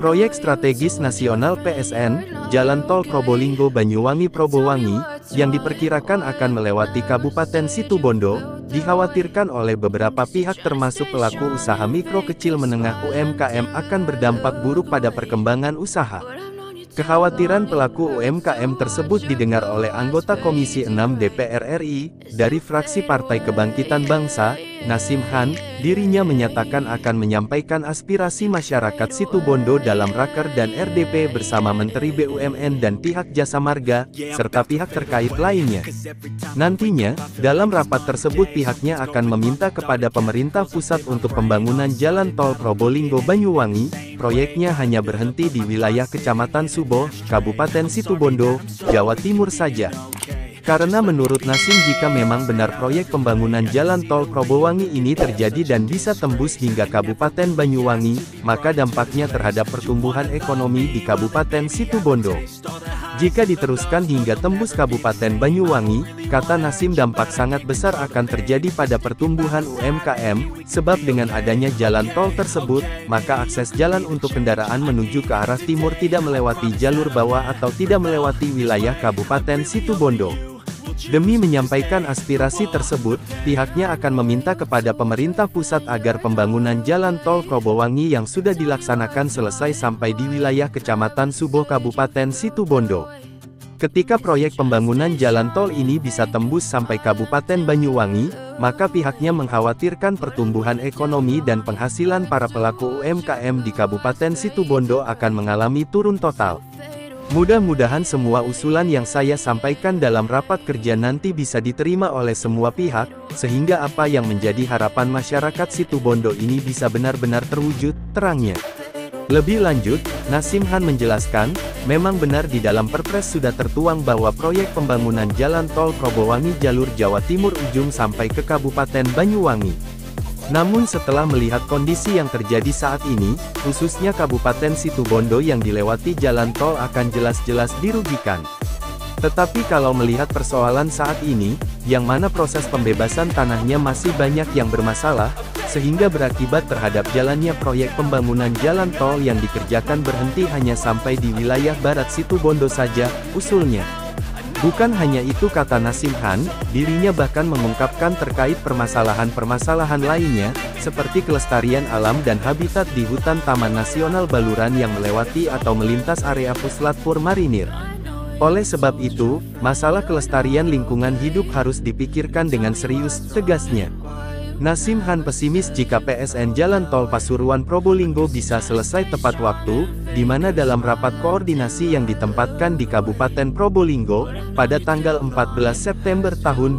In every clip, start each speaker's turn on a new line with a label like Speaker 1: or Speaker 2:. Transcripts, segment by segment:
Speaker 1: Proyek strategis nasional PSN, Jalan Tol Probolinggo-Banyuwangi-Probowangi, yang diperkirakan akan melewati Kabupaten Situbondo, dikhawatirkan oleh beberapa pihak termasuk pelaku usaha mikro kecil menengah UMKM akan berdampak buruk pada perkembangan usaha. Kekhawatiran pelaku UMKM tersebut didengar oleh anggota Komisi 6 DPR RI, dari fraksi Partai Kebangkitan Bangsa, Nasim Khan. Dirinya menyatakan akan menyampaikan aspirasi masyarakat Situbondo dalam Raker dan RDP bersama Menteri BUMN dan pihak Jasa Marga, serta pihak terkait lainnya. Nantinya, dalam rapat tersebut pihaknya akan meminta kepada pemerintah pusat untuk pembangunan Jalan Tol Probolinggo-Banyuwangi. Proyeknya hanya berhenti di wilayah Kecamatan Subo, Kabupaten Situbondo, Jawa Timur saja. Karena menurut Nasim, jika memang benar proyek pembangunan Jalan Tol Probowangi ini terjadi dan bisa tembus hingga Kabupaten Banyuwangi, maka dampaknya terhadap pertumbuhan ekonomi di Kabupaten Situbondo. Jika diteruskan hingga tembus Kabupaten Banyuwangi, kata Nasim, dampak sangat besar akan terjadi pada pertumbuhan UMKM, sebab dengan adanya jalan tol tersebut, maka akses jalan untuk kendaraan menuju ke arah timur tidak melewati jalur bawah atau tidak melewati wilayah Kabupaten Situbondo. Demi menyampaikan aspirasi tersebut, pihaknya akan meminta kepada pemerintah pusat agar pembangunan Jalan Tol Probowangi yang sudah dilaksanakan selesai sampai di wilayah Kecamatan Subo Kabupaten Situbondo. Ketika proyek pembangunan jalan tol ini bisa tembus sampai Kabupaten Banyuwangi, maka pihaknya mengkhawatirkan pertumbuhan ekonomi dan penghasilan para pelaku UMKM di Kabupaten Situbondo akan mengalami turun total. Mudah-mudahan semua usulan yang saya sampaikan dalam rapat kerja nanti bisa diterima oleh semua pihak, sehingga apa yang menjadi harapan masyarakat Situbondo ini bisa benar-benar terwujud, terangnya. Lebih lanjut, Nasim Khan menjelaskan, memang benar di dalam Perpres sudah tertuang bahwa proyek pembangunan Jalan Tol Probowangi jalur Jawa Timur ujung sampai ke Kabupaten Banyuwangi. Namun setelah melihat kondisi yang terjadi saat ini, khususnya Kabupaten Situbondo yang dilewati jalan tol akan jelas-jelas dirugikan. Tetapi kalau melihat persoalan saat ini, yang mana proses pembebasan tanahnya masih banyak yang bermasalah, sehingga berakibat terhadap jalannya proyek pembangunan jalan tol yang dikerjakan berhenti hanya sampai di wilayah barat Situbondo saja, usulnya. Bukan hanya itu, kata Nasim Khan, dirinya bahkan mengungkapkan terkait permasalahan-permasalahan lainnya, seperti kelestarian alam dan habitat di hutan Taman Nasional Baluran yang melewati atau melintas area Puslatpur Marinir. Oleh sebab itu, masalah kelestarian lingkungan hidup harus dipikirkan dengan serius, tegasnya. Nasim Khan pesimis jika PSN Jalan Tol Pasuruan Probolinggo bisa selesai tepat waktu, di mana dalam rapat koordinasi yang ditempatkan di Kabupaten Probolinggo, pada tanggal 14 September tahun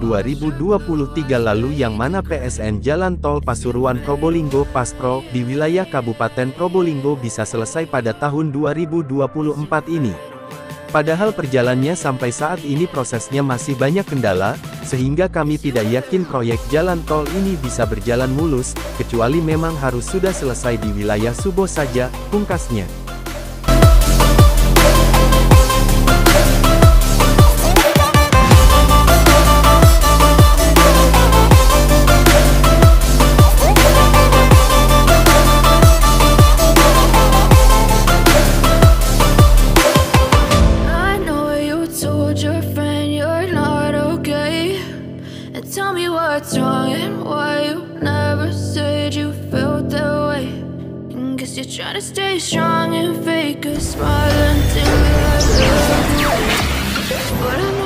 Speaker 1: 2023 lalu, yang mana PSN Jalan Tol Pasuruan Probolinggo (Paspro) di wilayah Kabupaten Probolinggo bisa selesai pada tahun 2024 ini. Padahal perjalannya sampai saat ini prosesnya masih banyak kendala, sehingga kami tidak yakin proyek jalan tol ini bisa berjalan mulus, kecuali memang harus sudah selesai di wilayah Subo saja, pungkasnya.
Speaker 2: Tell me what's wrong and why you never said you felt that way. And guess you're trying to stay strong and fake a smile until I love you. But I